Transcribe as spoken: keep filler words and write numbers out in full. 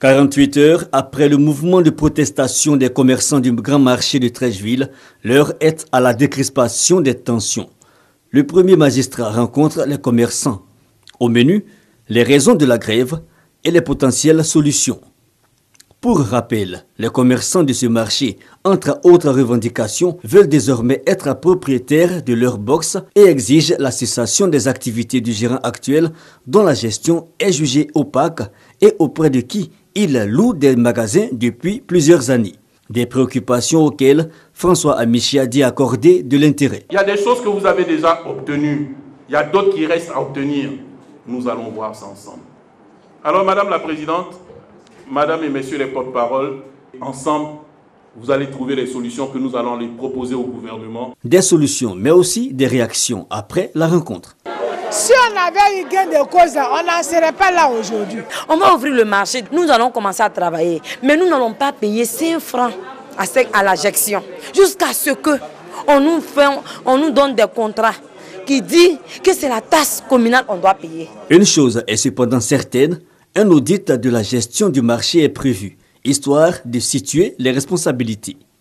quarante-huit heures après le mouvement de protestation des commerçants du grand marché de Treichville, l'heure est à la décrispation des tensions. Le premier magistrat rencontre les commerçants. Au menu, les raisons de la grève et les potentielles solutions. Pour rappel, les commerçants de ce marché, entre autres revendications, veulent désormais être propriétaires de leur box et exigent la cessation des activités du gérant actuel dont la gestion est jugée opaque et auprès de qui il loue des magasins depuis plusieurs années. Des préoccupations auxquelles François Amici a dit accorder de l'intérêt. Il y a des choses que vous avez déjà obtenues, il y a d'autres qui restent à obtenir. Nous allons voir ça ensemble. Alors, Madame la Présidente, Madame et Messieurs les porte-paroles, ensemble, vous allez trouver les solutions que nous allons les proposer au gouvernement. Des solutions, mais aussi des réactions après la rencontre. Si on avait eu gain de cause, on n'en serait pas là aujourd'hui. On va ouvrir le marché, nous allons commencer à travailler, mais nous n'allons pas payer cinq francs à l'injection, jusqu'à ce que on nous, fait, on nous donne des contrats qui disent que c'est la taxe communale qu'on doit payer. Une chose est cependant certaine, un audit de la gestion du marché est prévu, histoire de situer les responsabilités.